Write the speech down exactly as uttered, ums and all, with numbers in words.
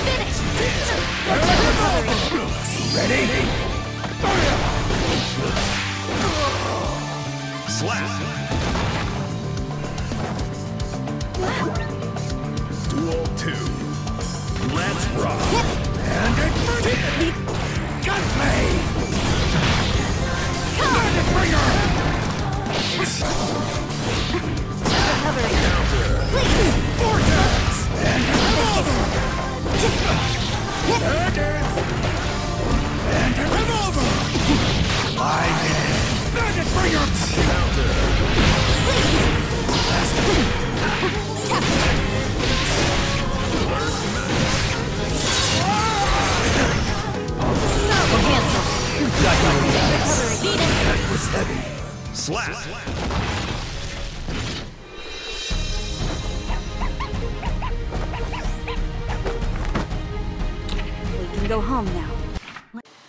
Ready? Slap! Duel two. Let's rock! And it gunplay! Magic Bringer! Counter! Please! Vortex! And revolver! And and revolver! Lightning! Magic Bringer! Counter! Please! Cancel! That was heavy. Slap! We can go home now.